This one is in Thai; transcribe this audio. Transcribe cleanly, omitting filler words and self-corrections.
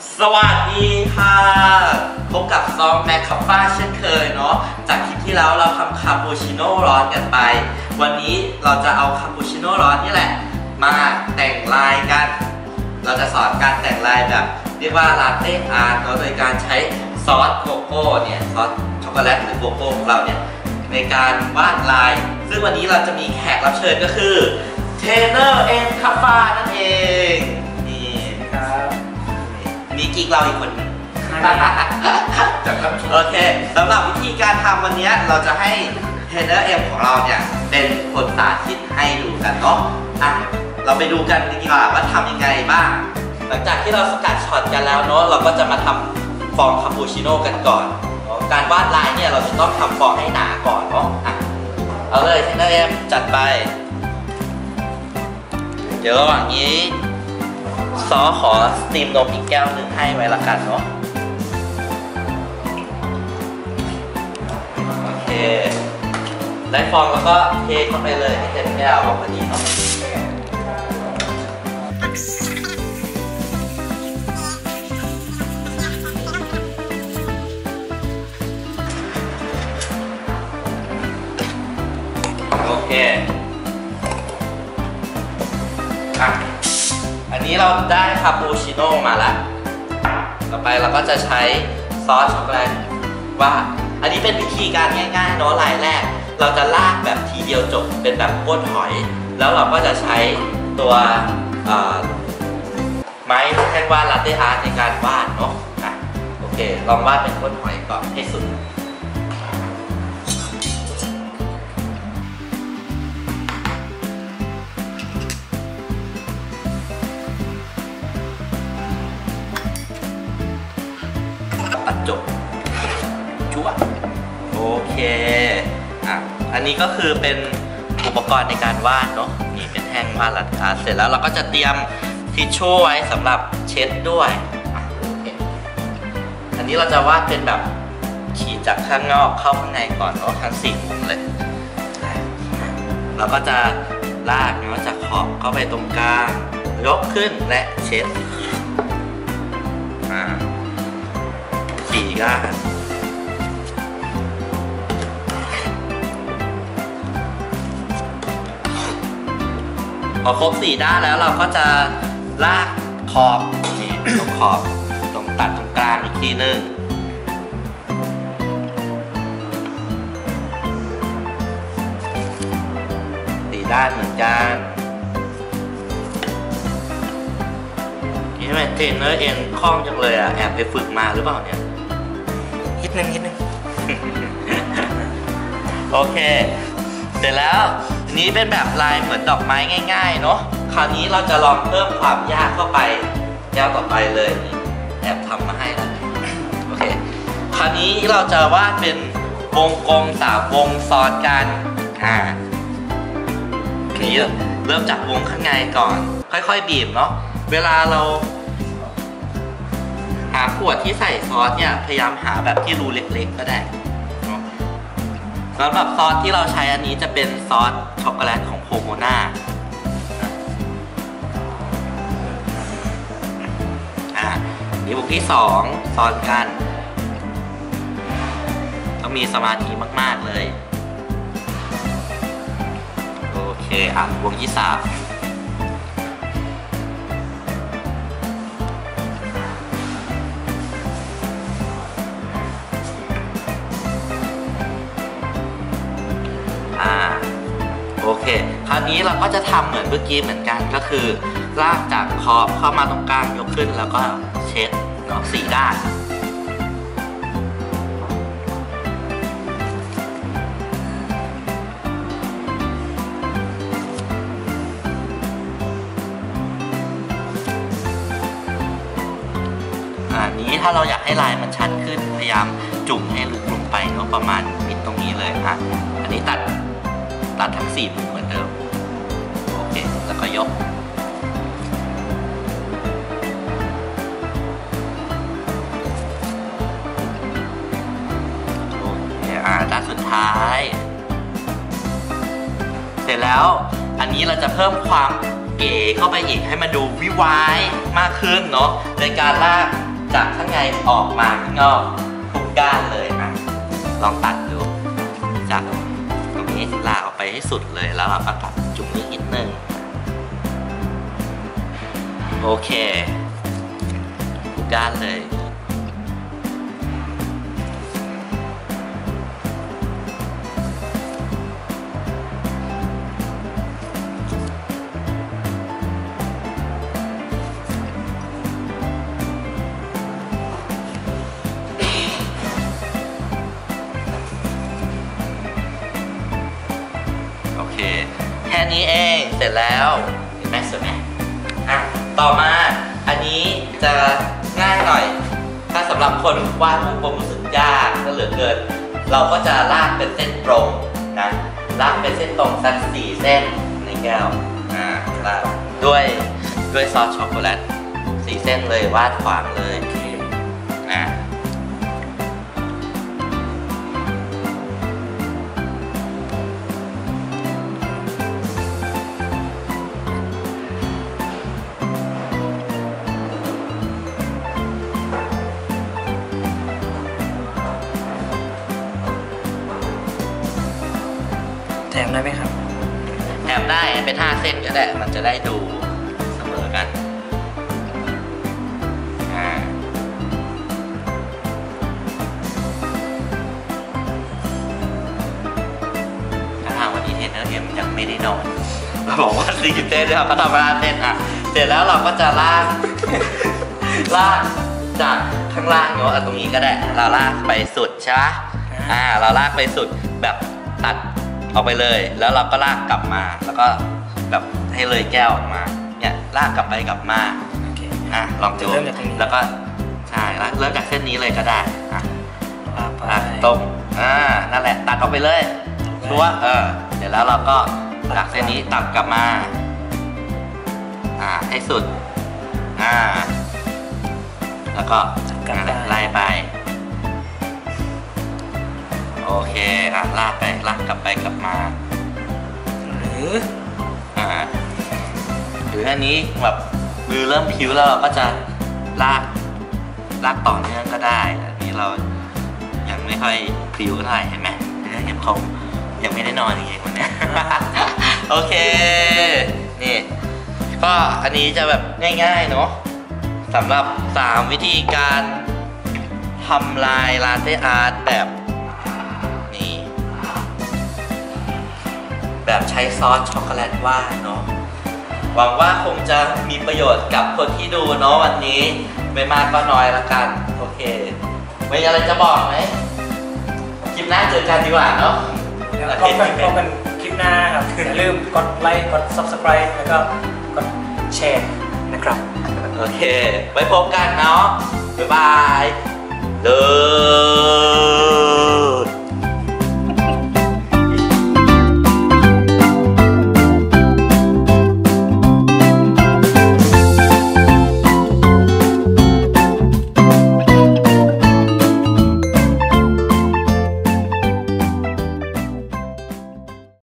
สวัสดีค่ะพบกับซองแมคคาป้าเช่นเคยเนาะจากคลิปที่แล้วเราทำคาปูชิโน่ร้อนกันไปวันนี้เราจะเอาคาปูชิโน่ร้อนนี่แหละมาแต่งลายกันเราจะสอนการแต่งลายแบบเรียกว่าลาเต้อาร์ตโดยการใช้ซอสโกโก้เนี่ยซอสช็อกโกแลตหรือโกโก้ของเราเนี่ยในการวาดลายซึ่งวันนี้เราจะมีแขกรับเชิญก็คือเทเนอร์เอ็นคาฟ้านั่นเองนี่ครับมีกิ๊กเราอีกคนนึงโอเคสำหรับวิธีการทำวันนี้เราจะให้เทรนเนอร์เอ็มของเราเนี่ยเป็นคนสาธิตให้ดูกันเนาะเราไปดูกันดีกว่าว่าทำยังไงบ้างหลังจากที่เราสกัดช็อตกันแล้วเนาะเราก็จะมาทำฟองคาปูชิโน่กันก่อนการวาดลายเนี่ยเราจะต้องทำฟองให้หนาก่อนเนาะเอาเลยเทรนเนอร์เอ็มจัดไปเดี๋ยวระหว่างนี้ซอขอสตีมนมอีกแก้วหนึ่งให้ไว้ละกันเนาะโอเคได้ฟองแล้วก็เทเข้าไปเลยให้เต็มแก้วพอดีเนาะโอเคอันนี้เราได้คาปูชิโน่มาแล้วต่อไปเราก็จะใช้ซอสช็อกโกแลตว่าอันนี้เป็นวิธีการง่ายๆเนาะลายแรกเราจะลากแบบทีเดียวจบเป็นแบบก้นหอยแล้วเราก็จะใช้ตัวไม้แท่งวาดลาเต้อาร์ตในการวาดเนาะโอเคลองวาดเป็นก้นหอยก่อนให้สุดตัดจบชั่วโอเคอันนี้ก็คือเป็นอุปกรณ์ในการวาดเนาะนี่เป็นแท่งวาดลาเต้อาร์ตเสร็จแล้วเราก็จะเตรียมทิชชู่ไว้สำหรับเช็ดด้วยอันนี้เราจะวาดเป็นแบบขีดจากข้างนอกเข้าข้างในก่อนเนาะทั้ง4มุมเลยเราก็จะลากเนาะจากขอบเข้าไปตรงกลางยกขึ้นและเช็ด4 ด้านพอครบ4 ด้านแล้วเราก็จะลากขอบนี่ตรงขอบตรงตัดตรงกลางอีกทีนึง4 ด้านเหมือนกันนี่เป็นเทรนเนอร์เอ็นคล่องจังเลยแอบไปฝึกมาหรือเปล่าเนี่ยนิดนึงโอเคเสร็จแล้วนี้เป็นแบบลายเหมือนดอกไม้ง่ายๆเนาะคราวนี้เราจะลองเพิ่มความยากเข้าไปแก้วต่อไปเลยแอบทำมาให้แล้วโอเคคราวนี้เราจะวาดเป็นวงกลม3 วงซ้อนกันนี้เริ่มจากวงข้างในก่อนค่อยๆบีบเนาะเวลาเราหาขวดที่ใส่ซอสเนี่ยพยายามหาแบบที่รูเล็กๆก็ได้สำหรับซอสที่เราใช้อันนี้จะเป็นซอสช็อกโกแลตของโพโมนานี่วงที่2ซ้อนกันต้องมีสมาธิมากๆเลยโอเควงที่3โอเคคราวนี้เราก็จะทำเหมือนเมื่อกี้เหมือนกันก็คือลากจากขอบเข้ามาตรงกลางยกขึ้นแล้วก็เช็ดเนาะ4 ด้านนี้ถ้าเราอยากให้ลายมันชัดขึ้นพยายามจุ่มให้ลึกลงไปเนาะประมาณมิดตรงนี้เลยอันนี้ตัดทั้ง4 มุมเหมือนเดิมโอเคแล้วก็ยกโอเคด้านสุดท้ายเสร็จแล้วอันนี้เราจะเพิ่มความ เก๋เข้าไปอีกให้มันดูวิวายมากขึ้นเนาะในการลากจากข้างในออกมาข้างนอกทุกด้านเลยนะลองตัดดูจากตรงนี้ลากออกไปให้สุดเลยแล้วเราก็ตัดจุ่มนี้นิดนึงโอเคทุกด้านเลยแค่นี้เองเสร็จแล้วเห็นไหมสวยไหมต่อมาอันนี้จะง่ายหน่อยถ้าสำหรับคนวาดรูปผมรู้สึกยากก็เหลือเกินเราก็จะลากเป็นเส้นตรงนะลากเป็นเส้นตรงสัก4 เส้นในแก้วลากด้วยซอสช็อกโกแลต4 เส้นเลยวาดขวางเลยแถมได้ไหมครับแถมได้เป็น5 เส้นก็ได้มันจะได้ดูเสมอกันถ้าทางวันนี้เทรนเนอร์เอ็มยังไม่ได้นอนเราบอกว่า4 เส้นนะครับเขาทำมา5 เส้นเสร็จแล้วเราก็จะลากจากข้างล่างเนาะตรงนี้ก็ได้เราลากไปสุดใช่ไหมเราลากไปสุดแบบตัดออกไปเลยแล้วเราก็ลากกลับมาแล้วก็แบบให้เลยแก้วออกมาเนี่ยลากกลับไปกลับมาลองดูแล้วก็ใช่เริ่มจากเส้นนี้เลยก็ได้ลากตรงนั่นแหละตัดออกไปเลยรู้ว่าเดี๋ยวแล้วเราก็จากเส้นนี้ตัดกลับมาให้สุดแล้วก็ไล่ไปโอเคลากไปลากกลับไปกลับมาหรืออันนี้แบบมือเริ่มพิ้วแล้วเราก็จะลากต่อเนื่องก็ได้อันนี้เรายังไม่ค่อยพิ้วเท่าไหร่เห็นไหมเห็นเขายังไม่ได้นอนอย่างเงี้ยวันนี้ โอเคนี่ก็อันนี้จะแบบง่ายๆเนาะสำหรับ3 วิธีการทำลายลาเต้อาร์ตแบบใช้ซอสช็อกโกแลตวาดเนาะหวังว่าคงจะมีประโยชน์กับคนที่ดูเนาะวันนี้ไม่มากก็น้อยละกันโอเคมีอะไรจะบอกไหมคลิปหน้าเจอกันดีกว่าเนาะก็เป็นคลิปหน้าครับอย่าลืมกดไลค์กด subscribe แล้วก็กดแชร์นะครับโอเคไว้พบกันเนาะบ๊ายบาย